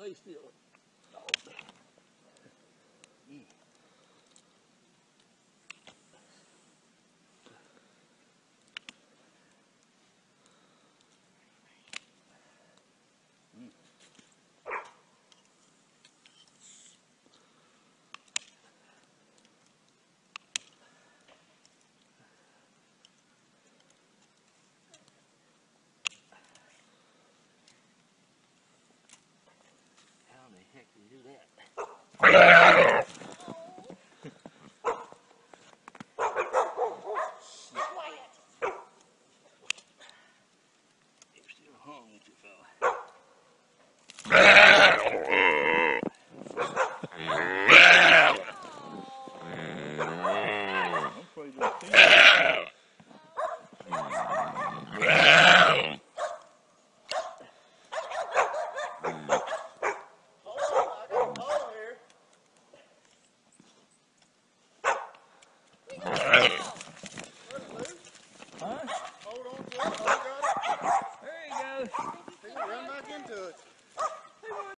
Lie still. Do that. Quiet. You're still home, won't you, fella? I'm afraid you'll see.